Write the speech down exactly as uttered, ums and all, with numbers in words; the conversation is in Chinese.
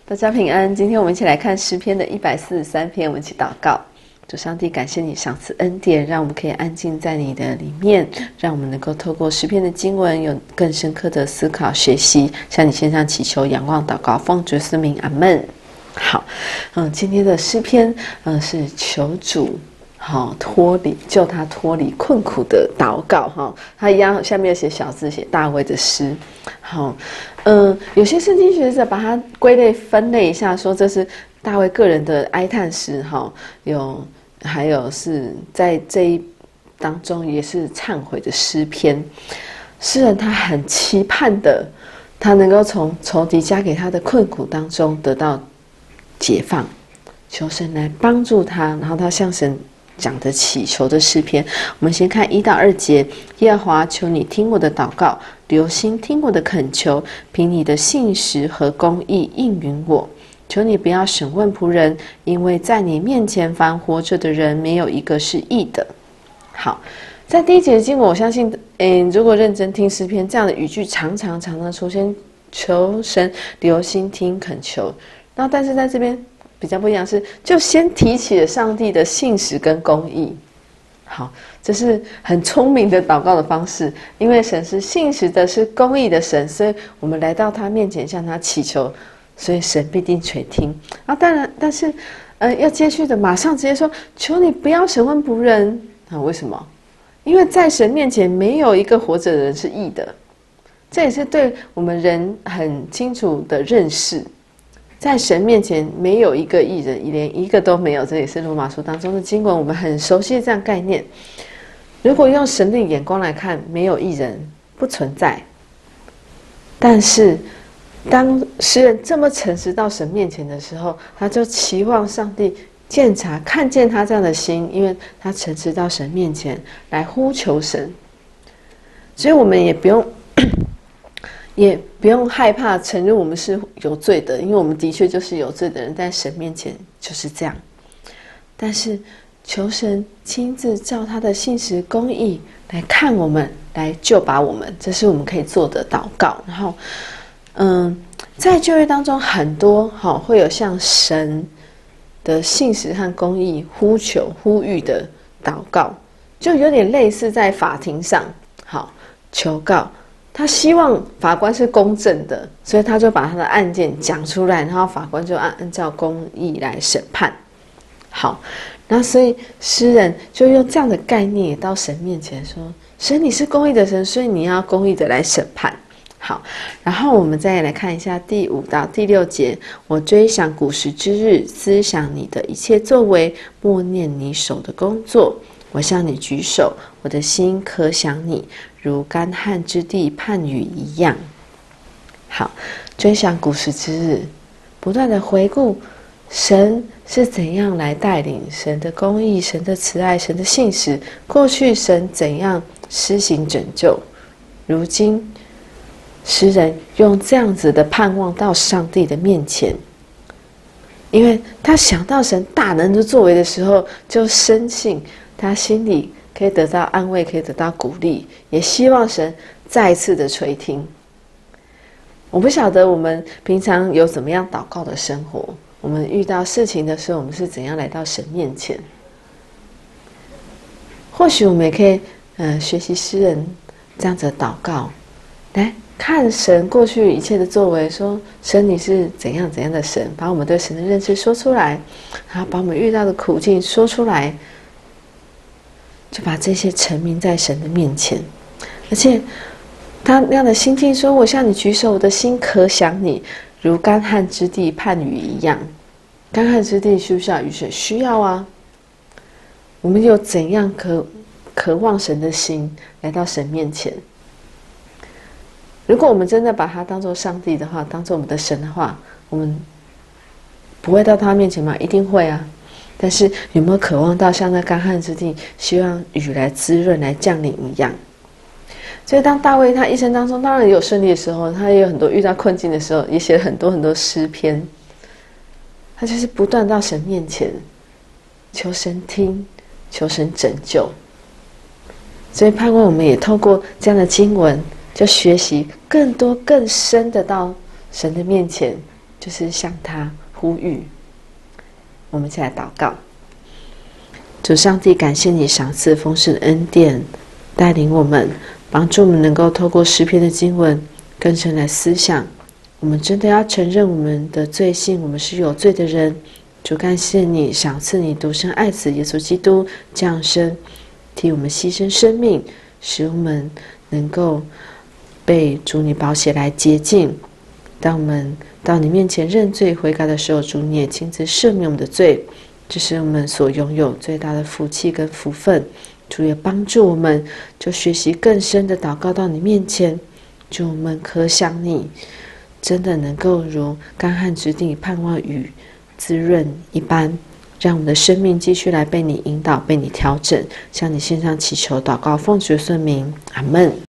大家平安。今天我们一起来看诗篇的一百四十三篇，我们一起祷告。主上帝，感谢你赏赐恩典，让我们可以安静在你的里面，让我们能够透过诗篇的经文有更深刻的思考学习，向你献上祈求、仰望、祷告，奉主耶稣名，阿们。好，嗯，今天的诗篇，嗯，是求主好脱离，救他脱离困苦的祷告哈。他一样下面有写小字，写大卫的诗。好，嗯，有些圣经学者把它归类分类一下，说这是大卫个人的哀叹诗哈。有，还有是在这一当中也是忏悔的诗篇。诗人他很期盼的，他能够从仇敌加给他的困苦当中得到解放，求神来帮助他，然后他向神讲的祈求的诗篇。我们先看一到二节。耶和华，求你听我的祷告，留心听我的恳求，凭你的信实和公义应允我。求你不要审问仆人，因为在你面前凡活着的人没有一个是义的。好，在第一节的经文，我相信嗯，如果认真听诗篇，这样的语句常常常常出现，求神留心听恳求。那但是在这边比较不一样，是就先提起了上帝的信实跟公义。好，这是很聪明的祷告的方式，因为神是信实的，是公义的神，所以我们来到他面前向他祈求，所以神必定垂听。啊，当然，但是呃，要接续的马上直接说，求你不要审问仆人啊？为什么？因为在神面前没有一个活着的人是义的，这也是对我们人很清楚的认识。在神面前没有一个义人，连一个都没有，这也是罗马书当中的经文，我们很熟悉的这样概念。如果用神的眼光来看，没有义人，不存在。但是当诗人这么诚实到神面前的时候，他就期望上帝鉴察看见他这样的心，因为他诚实到神面前来呼求神。所以我们也不用也不用害怕承认我们是有罪的，因为我们的确就是有罪的人，在神面前就是这样。但是求神亲自照他的信实公义来看我们，来救拔我们，这是我们可以做的祷告。然后嗯，在旧约当中很多好会有向神的信实和公义呼求呼吁的祷告，就有点类似在法庭上好求告，他希望法官是公正的，所以他就把他的案件讲出来，然后法官就按按照公义来审判。好，那所以诗人就用这样的概念到神面前说，神你是公义的神，所以你要公义的来审判。好，然后我们再来看一下第五到第六节。我追想古时之日，思想你的一切作为，默念你手的工作。我向你举手，我的心可想你，如干旱之地盼雨一样。好，追想古时之日，不断的回顾神是怎样来带领，神的公义，神的慈爱，神的信实，过去神怎样施行拯救，如今诗人用这样子的盼望到上帝的面前，因为他想到神大能的作为的时候，就深信他心里可以得到安慰，可以得到鼓励，也希望神再一次的垂听。我不晓得我们平常有怎么样祷告的生活，我们遇到事情的时候，我们是怎样来到神面前。或许我们也可以呃学习诗人这样子的祷告，来看神过去一切的作为，说神你是怎样怎样的神，把我们对神的认识说出来，然后把我们遇到的苦境说出来，就把这些陈明在神的面前。而且他那样的心境说，我向你举手，我的心可想你，如干旱之地盼雨一样。干旱之地需不需要雨水？需要啊。我们有怎样渴渴望神的心来到神面前？如果我们真的把他当作上帝的话，当作我们的神的话，我们不会到他面前吗？一定会啊。但是有没有渴望到像那干旱之地，希望雨来滋润，来降临一样？所以当大卫他一生当中当然也有顺利的时候，他也有很多遇到困境的时候，也写了很多很多诗篇。他就是不断到神面前求神听，求神拯救。所以盼望我们也透过这样的经文，就学习更多更深的到神的面前， 就是向他呼吁。我们一起来祷告。主上帝，感谢你赏赐丰盛的恩典，带领我们，帮助我们能够透过诗篇的经文更深来思想。我们真的要承认我们的罪性，我们是有罪的人。主，感谢你赏赐你独生爱子耶稣基督降生，替我们牺牲生命，使我们能够被主你宝血来洁净。当我们到你面前认罪悔改的时候，主你也亲自赦免我们的罪，这是我们所拥有最大的福气跟福分。主也帮助我们，就学习更深的祷告到你面前。主，我们可想你真的能够如干旱之地盼望雨滋润一般，让我们的生命继续来被你引导，被你调整。向你献上祈求祷告，奉主的圣名，阿们。